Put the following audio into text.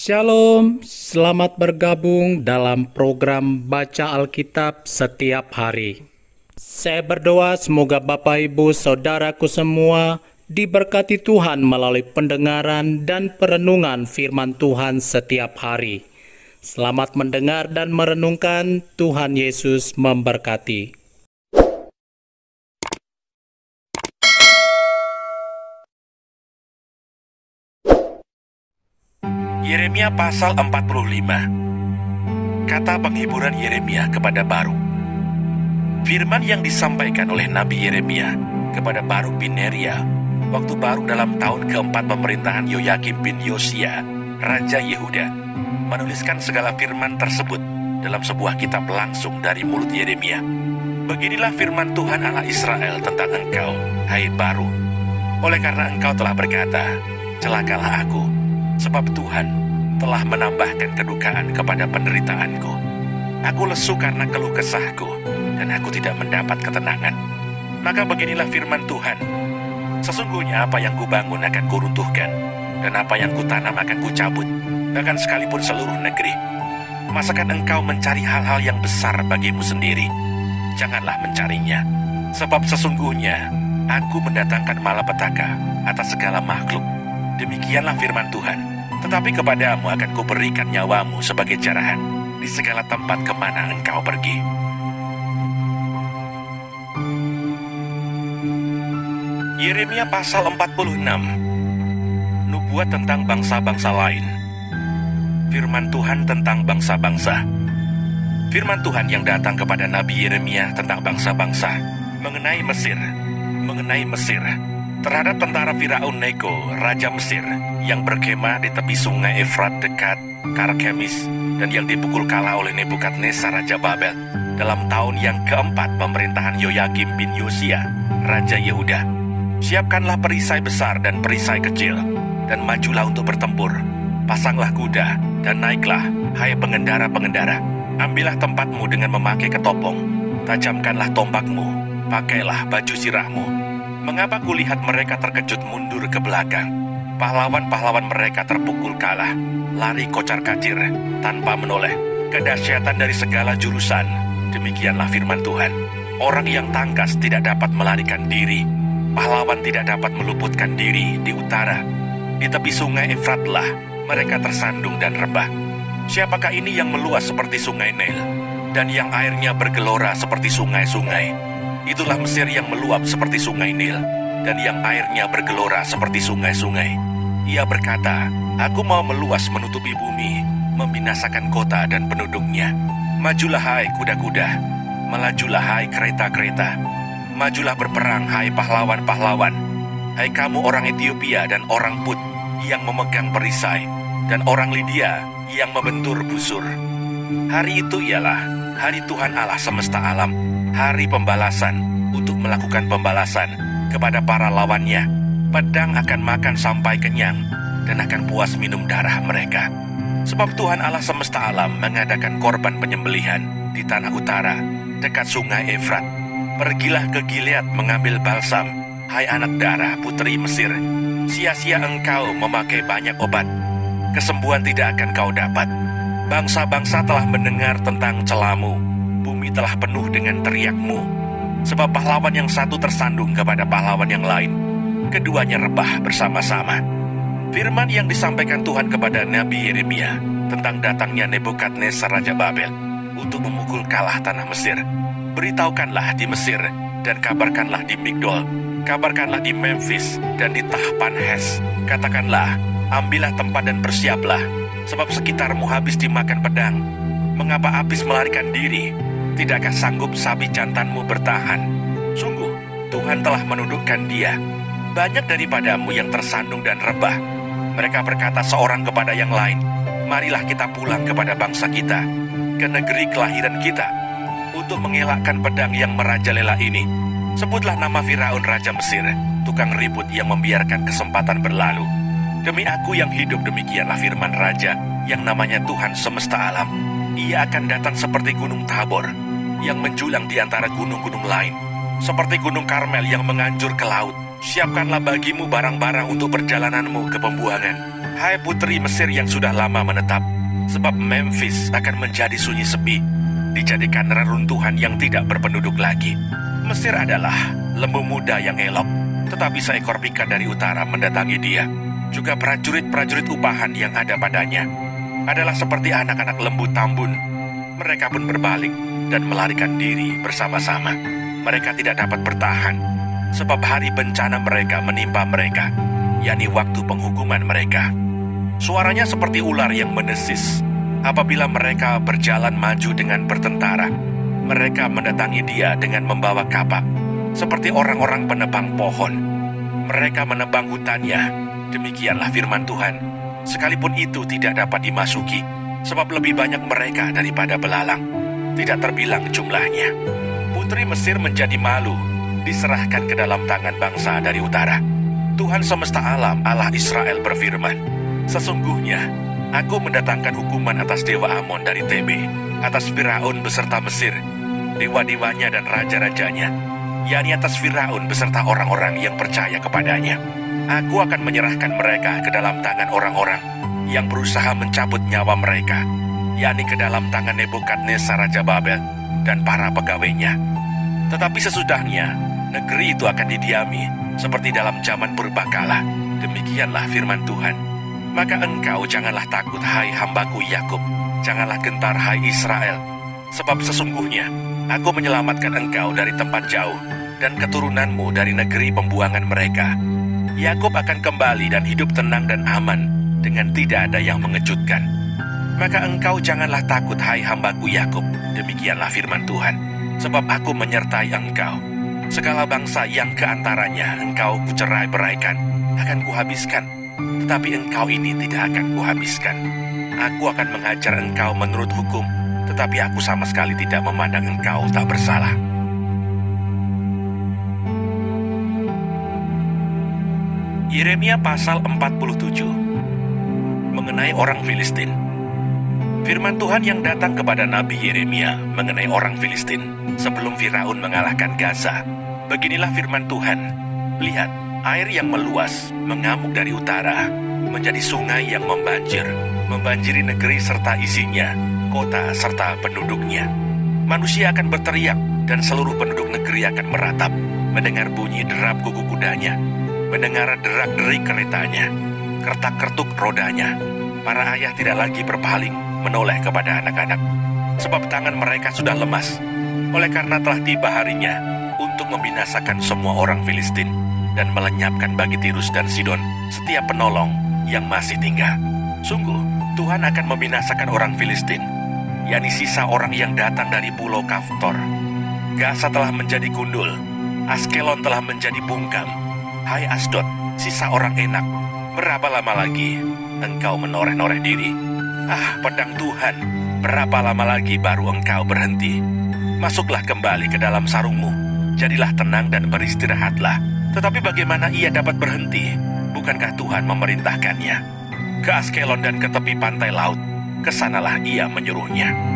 Shalom, selamat bergabung dalam program Baca Alkitab setiap hari. Saya berdoa semoga Bapak Ibu Saudaraku semua diberkati Tuhan melalui pendengaran dan perenungan firman Tuhan setiap hari. Selamat mendengar dan merenungkan. Tuhan Yesus memberkati. Yeremia pasal 45. Kata penghiburan Yeremia kepada Baruk. Firman yang disampaikan oleh Nabi Yeremia kepada Baruk bin Neria waktu Baruk dalam tahun keempat pemerintahan Yoyakim bin Yosia, Raja Yehuda, menuliskan segala firman tersebut dalam sebuah kitab langsung dari mulut Yeremia. Beginilah firman Tuhan Allah Israel tentang engkau, hai Baruk. Oleh karena engkau telah berkata, celakalah aku, sebab Tuhan telah menambahkan kedukaan kepada penderitaanku. Aku lesu karena keluh kesahku, dan aku tidak mendapat ketenangan. Maka beginilah firman Tuhan, sesungguhnya apa yang kubangun akan kuruntuhkan, dan apa yang kutanam akan kucabut, bahkan sekalipun seluruh negeri. Masakan engkau mencari hal-hal yang besar bagimu sendiri? Janganlah mencarinya, sebab sesungguhnya aku mendatangkan malapetaka atas segala makhluk. Demikianlah firman Tuhan. Tetapi kepadamu akan kuberikan nyawamu sebagai jarahan di segala tempat kemana engkau pergi. Yeremia pasal 46. Nubuat tentang bangsa-bangsa lain. Firman Tuhan tentang bangsa-bangsa. Firman Tuhan yang datang kepada Nabi Yeremia tentang bangsa-bangsa mengenai Mesir, terhadap tentara Firaun Neko, Raja Mesir, yang berkemah di tepi sungai Efrat dekat Karkemis, dan yang dipukul kalah oleh Nebukadnezar Raja Babel dalam tahun yang keempat pemerintahan Yoyakim bin Yosia, Raja Yehuda. Siapkanlah perisai besar dan perisai kecil, dan majulah untuk bertempur. Pasanglah kuda, dan naiklah, hai pengendara-pengendara. Ambillah tempatmu dengan memakai ketopong. Tajamkanlah tombakmu, pakailah baju sirahmu. Mengapa kulihat mereka terkejut mundur ke belakang? Pahlawan-pahlawan mereka terpukul kalah, lari kocar-kacir, tanpa menoleh. Kedahsyatan dari segala jurusan, demikianlah firman Tuhan. Orang yang tangkas tidak dapat melarikan diri. Pahlawan tidak dapat meluputkan diri di utara. Di tepi sungai Efratlah, mereka tersandung dan rebah. Siapakah ini yang meluas seperti sungai Nil, dan yang airnya bergelora seperti sungai-sungai? Itulah Mesir yang meluap seperti sungai Nil, dan yang airnya bergelora seperti sungai-sungai. Ia berkata, aku mau meluas menutupi bumi, membinasakan kota dan penduduknya. Majulah hai kuda-kuda, melajulah hai kereta-kereta. Majulah berperang hai pahlawan-pahlawan. Hai kamu orang Ethiopia dan orang Put yang memegang perisai, dan orang Lydia yang membentur busur. Hari itu ialah hari Tuhan Allah semesta alam, hari pembalasan untuk melakukan pembalasan kepada para lawannya. Pedang akan makan sampai kenyang dan akan puas minum darah mereka. Sebab Tuhan Allah semesta alam mengadakan korban penyembelihan di tanah utara dekat sungai Efrat. Pergilah ke Gilead mengambil balsam, hai anak darah putri Mesir. Sia-sia engkau memakai banyak obat, kesembuhan tidak akan kau dapat. Bangsa-bangsa telah mendengar tentang celamu, bumi telah penuh dengan teriakmu. Sebab pahlawan yang satu tersandung kepada pahlawan yang lain, keduanya rebah bersama-sama. Firman yang disampaikan Tuhan kepada Nabi Yeremia tentang datangnya Nebukadnezar Raja Babel untuk memukul kalah tanah Mesir. Beritahukanlah di Mesir, dan kabarkanlah di Migdol, kabarkanlah di Memphis dan di Tahpanhes. Katakanlah, ambillah tempat dan bersiaplah, sebab sekitarmu habis dimakan pedang. Mengapa habis melarikan diri? Tidakkah sanggup sapi jantanmu bertahan? Sungguh, Tuhan telah menundukkan dia. Banyak daripadamu yang tersandung dan rebah. Mereka berkata seorang kepada yang lain, marilah kita pulang kepada bangsa kita, ke negeri kelahiran kita, untuk mengelakkan pedang yang merajalela ini. Sebutlah nama Firaun Raja Mesir, tukang ribut yang membiarkan kesempatan berlalu. Demi aku yang hidup, demikianlah firman Raja, yang namanya Tuhan semesta alam. Ia akan datang seperti gunung Tabor, yang menjulang di antara gunung-gunung lain, seperti gunung Karmel yang menganjur ke laut. Siapkanlah bagimu barang-barang untuk perjalananmu ke pembuangan. Hai putri Mesir yang sudah lama menetap, sebab Memphis akan menjadi sunyi sepi, dijadikan reruntuhan yang tidak berpenduduk lagi. Mesir adalah lembu muda yang elok, tetapi seekor pika dari utara mendatangi dia. Juga prajurit-prajurit upahan yang ada padanya adalah seperti anak-anak lembu tambun. Mereka pun berbalik dan melarikan diri bersama-sama. Mereka tidak dapat bertahan, sebab hari bencana mereka menimpa mereka, yakni waktu penghukuman mereka. Suaranya seperti ular yang mendesis. Apabila mereka berjalan maju dengan bertentara, mereka mendatangi dia dengan membawa kapak, seperti orang-orang penebang pohon. Mereka menebang hutannya. Demikianlah firman Tuhan. Sekalipun itu tidak dapat dimasuki, sebab lebih banyak mereka daripada belalang. Tidak terbilang jumlahnya. Putri Mesir menjadi malu, diserahkan ke dalam tangan bangsa dari utara. Tuhan semesta alam, Allah Israel berfirman, sesungguhnya aku mendatangkan hukuman atas dewa Amon dari TB, atas Firaun beserta Mesir, dewa-dewanya dan raja-rajanya, yakni atas Firaun beserta orang-orang yang percaya kepadanya. Aku akan menyerahkan mereka ke dalam tangan orang-orang yang berusaha mencabut nyawa mereka, yakni ke dalam tangan Nebukadnezar Raja Babel dan para pegawainya. Tetapi sesudahnya, negeri itu akan didiami seperti dalam zaman purbakala. Demikianlah firman Tuhan. Maka engkau janganlah takut, hai hambaku Yakub, janganlah gentar, hai Israel, sebab sesungguhnya aku menyelamatkan engkau dari tempat jauh dan keturunanmu dari negeri pembuangan mereka. Yakub akan kembali dan hidup tenang dan aman dengan tidak ada yang mengejutkan. Maka engkau janganlah takut, hai hambaku Yakub, demikianlah firman Tuhan, sebab aku menyertai engkau. Segala bangsa yang keantaranya engkau kucerai-beraikan akan kuhabiskan, tetapi engkau ini tidak akan kuhabiskan. Aku akan mengajar engkau menurut hukum, tetapi aku sama sekali tidak memandang engkau tak bersalah. Yeremia pasal 47 mengenai orang Filistin. Firman Tuhan yang datang kepada Nabi Yeremia mengenai orang Filistin sebelum Firaun mengalahkan Gaza. Beginilah firman Tuhan. Lihat, air yang meluas mengamuk dari utara, menjadi sungai yang membanjiri negeri serta isinya, kota serta penduduknya. Manusia akan berteriak dan seluruh penduduk negeri akan meratap, mendengar bunyi derap kuku kudanya, mendengar derak-derik keretanya, kertak-kertuk rodanya. Para ayah tidak lagi berpaling menoleh kepada anak-anak, sebab tangan mereka sudah lemas, oleh karena telah tiba harinya untuk membinasakan semua orang Filistin dan melenyapkan bagi Tirus dan Sidon setiap penolong yang masih tinggal. Sungguh, Tuhan akan membinasakan orang Filistin, yakni sisa orang yang datang dari pulau Kaftor. Gaza telah menjadi gundul, Askelon telah menjadi bungkam. Hai Asdod, sisa orang Enak, berapa lama lagi engkau menoreh-noreh diri? Ah, pedang Tuhan, berapa lama lagi baru engkau berhenti? Masuklah kembali ke dalam sarungmu, jadilah tenang dan beristirahatlah. Tetapi bagaimana ia dapat berhenti? Bukankah Tuhan memerintahkannya? Ke Askelon dan ke tepi pantai laut, kesanalah ia menyuruhnya.